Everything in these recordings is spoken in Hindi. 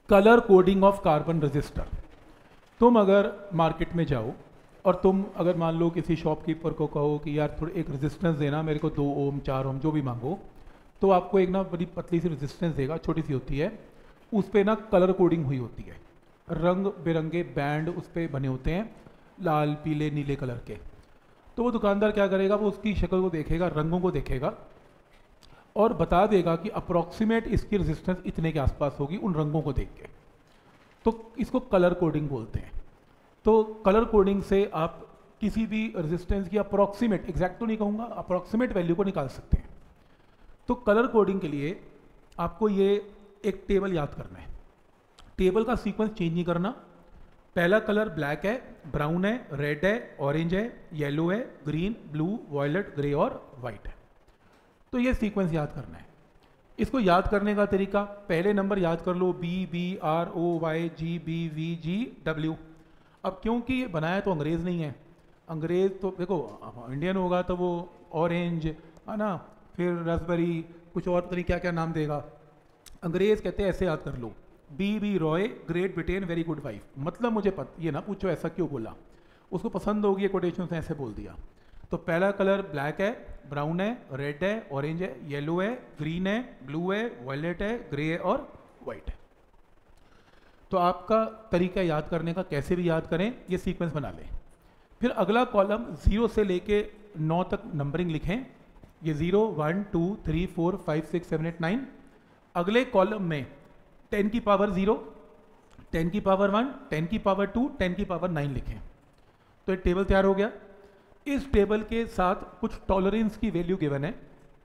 Colour coding of carbon register. तुम अगर मार्केट में जाओ और तुम अगर मान लो किसी शॉपकीपर को कहो कि यार थोड़ी एक रेजिस्टेंस देना मेरे को, 2 ओम 4 ओम जो भी मांगो, तो आपको एक ना बड़ी पतली सी रेजिस्टेंस देगा, छोटी सी होती है, उस पर ना कलर कोडिंग हुई होती है, रंग बिरंगे बैंड उस पर बने होते हैं लाल पीले नीले कलर के। तो वो दुकानदार क्या करेगा, वो उसकी शक्ल को देखेगा, रंगों को देखेगा और बता देगा कि अप्रॉक्सीमेट इसकी रेजिस्टेंस इतने के आसपास होगी उन रंगों को देख के। तो इसको कलर कोडिंग बोलते हैं। तो कलर कोडिंग से आप किसी भी रेजिस्टेंस की अप्रॉक्सीमेट, एग्जैक्ट तो नहीं कहूँगा, अप्रॉक्सीमेट वैल्यू को निकाल सकते हैं। तो कलर कोडिंग के लिए आपको ये एक टेबल याद करना है। टेबल का सीक्वेंस चेंज नहीं करना। पहला कलर ब्लैक है, ब्राउन है, रेड है, ऑरेंज है, येलो है, ग्रीन, ब्लू, वॉयलेट, ग्रे और वाइट है। तो ये सीक्वेंस याद करना है। इसको याद करने का तरीका, पहले नंबर याद कर लो BBROYGBVG W। अब क्योंकि ये बनाया तो अंग्रेज़ नहीं है, अंग्रेज़ तो देखो इंडियन होगा तो वो ऑरेंज है ना, फिर रास्पबेरी, कुछ और पता नहीं क्या क्या नाम देगा। अंग्रेज़ कहते हैं ऐसे याद कर लो, BB Roy Great Britain very good wife. मतलब मुझे ये ना पूछो ऐसा क्यों बोला, उसको पसंद होगी ये कोटेशन से ऐसे बोल दिया। तो पहला कलर ब्लैक है, ब्राउन है, रेड है, ऑरेंज है, येलो है, ग्रीन है, ब्लू है, वायलेट है, ग्रे है और वाइट है। तो आपका तरीका याद करने का कैसे भी याद करें, ये सीक्वेंस बना लें। फिर अगला कॉलम 0 से लेके 9 तक नंबरिंग लिखें। ये 0 1 2 3 4 5 6 7 8 9। अगले कॉलम में 10 की पावर 0, 10 की पावर 1, 10 की पावर 2, 10 की पावर 9 लिखें। तो एक टेबल तैयार हो गया। इस टेबल के साथ कुछ टॉलरेंस की वैल्यू गिवन है।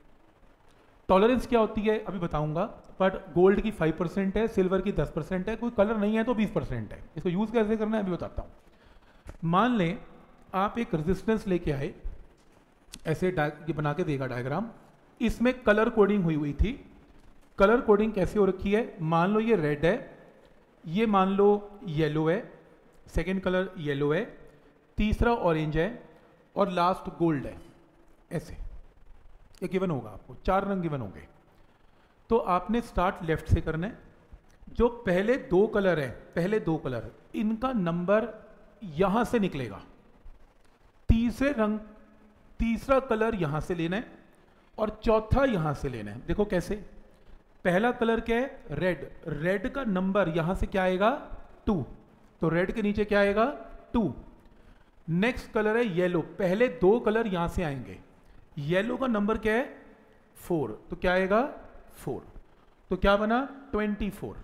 टॉलरेंस क्या होती है अभी बताऊंगा, बट गोल्ड की 5% है, सिल्वर की 10% है, कोई कलर नहीं है तो 20% है। इसको यूज कैसे करना है अभी बताता हूं। मान लें आप एक रेजिस्टेंस लेके आए, ऐसे ये बना के देगा डायग्राम, इसमें कलर कोडिंग हुई हुई थी। कलर कोडिंग कैसे हो रखी है, मान लो ये रेड है, ये मान लो येलो है, सेकेंड कलर येलो है, तीसरा ऑरेंज है और लास्ट गोल्ड है। ऐसे ये गिवन होगा आपको, 4 रंग गिवन होंगे। तो आपने स्टार्ट लेफ्ट से करना है। जो पहले 2 कलर है, पहले 2 कलर, इनका नंबर यहां से निकलेगा। तीसरे रंग, तीसरा कलर यहां से लेना है और चौथा यहां से लेना है। देखो कैसे, पहला कलर क्या है, रेड, रेड का नंबर यहां से क्या आएगा 2, तो रेड के नीचे क्या आएगा 2। नेक्स्ट कलर है येलो, पहले 2 कलर यहां से आएंगे, येलो का नंबर क्या है 4, तो क्या आएगा 4, तो क्या बना 24।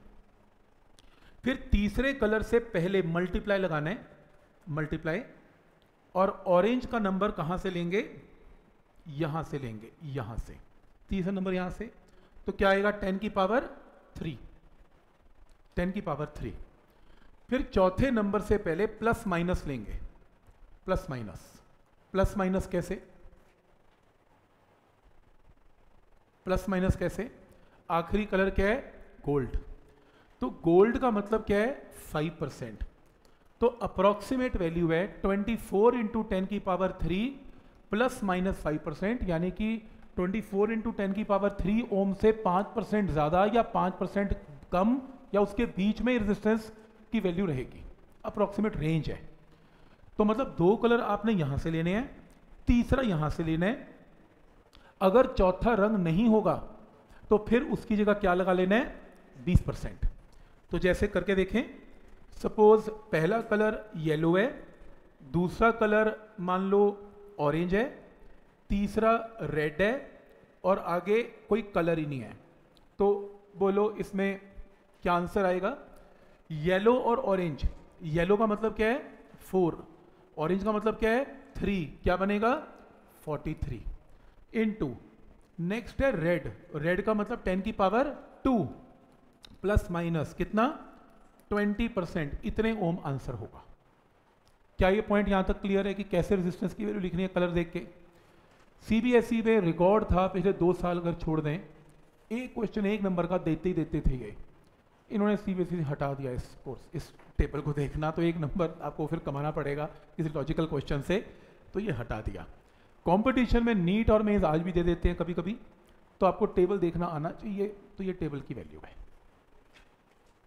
फिर तीसरे कलर से पहले मल्टीप्लाई लगाना है, मल्टीप्लाई, और ऑरेंज का नंबर कहां से लेंगे, यहां से लेंगे, यहां से, तीसरा नंबर यहां से, तो क्या आएगा 10 की पावर 3, 10 की पावर 3। फिर चौथे नंबर से पहले प्लस माइनस लेंगे, प्लस माइनस, प्लस माइनस कैसे, प्लस माइनस कैसे, आखिरी कलर क्या है गोल्ड, तो गोल्ड का मतलब क्या है 5%, तो अप्रोक्सीमेट वैल्यू है 24 इंटू 10 की पावर 3 प्लस माइनस 5%, यानी कि 24 इंटू 10 की पावर 3 ओम से 5% ज़्यादा या 5% कम या उसके बीच में रेजिस्टेंस की वैल्यू रहेगी। अप्रोक्सीमेट रेंज है। तो मतलब 2 कलर आपने यहां से लेने हैं, तीसरा यहां से लेना है। अगर चौथा रंग नहीं होगा तो फिर उसकी जगह क्या लगा लेना है 20%। तो जैसे करके देखें, सपोज पहला कलर येलो है, दूसरा कलर मान लो ऑरेंज है, तीसरा रेड है और आगे कोई कलर ही नहीं है, तो बोलो इसमें क्या आंसर आएगा। येलो और ऑरेंज, येलो का मतलब क्या है 4, ऑरेंज का मतलब क्या है 3, क्या बनेगा 43 इनटू, नेक्स्ट है रेड, रेड का मतलब 10 की पावर 2 प्लस माइनस कितना 20%, इतने ओम आंसर होगा। क्या ये पॉइंट यहां तक क्लियर है कि कैसे रेजिस्टेंस की वैल्यू लिखनी है कलर देख के। सीबीएसई में रिकॉर्ड था पिछले 2 साल अगर छोड़ दें, एक क्वेश्चन 1 नंबर का देते ही देते थे ये। इन्होंने सीबीएसई से हटा दिया इस कोर्स, इस टेबल को देखना तो 1 नंबर आपको फिर कमाना पड़ेगा किसी लॉजिकल क्वेश्चन से, तो ये हटा दिया। कंपटीशन में नीट और मेंस आज भी दे देते हैं कभी कभी, तो आपको टेबल देखना आना चाहिए। तो ये टेबल की वैल्यू है।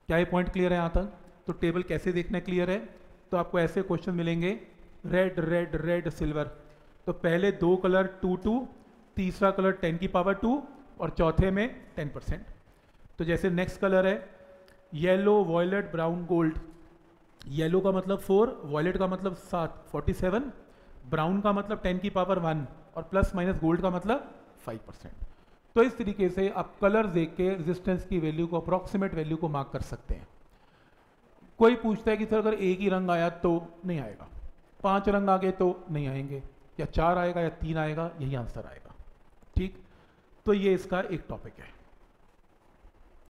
क्या ये पॉइंट क्लियर है यहाँ तक? तो टेबल कैसे देखना क्लियर है? तो आपको ऐसे क्वेश्चन मिलेंगे, रेड रेड रेड सिल्वर, तो पहले दो कलर 2 तीसरा कलर 10 की पावर 2 और चौथे में 10%। तो जैसे नेक्स्ट कलर है yellow violet brown gold, yellow का मतलब 4, वॉयलेट का मतलब 7 47, ब्राउन का मतलब 10 की पावर 1 और प्लस माइनस गोल्ड का मतलब 5%। तो इस तरीके से आप कलर देख के रेजिस्टेंस की वैल्यू को, अप्रॉक्सीमेट वैल्यू को मार्क कर सकते हैं। कोई पूछता है कि सर अगर एक ही रंग आया तो नहीं आएगा, 5 रंग आ गए तो नहीं आएंगे, या 4 आएगा या 3 आएगा, यही आंसर आएगा। ठीक, तो ये इसका एक टॉपिक है।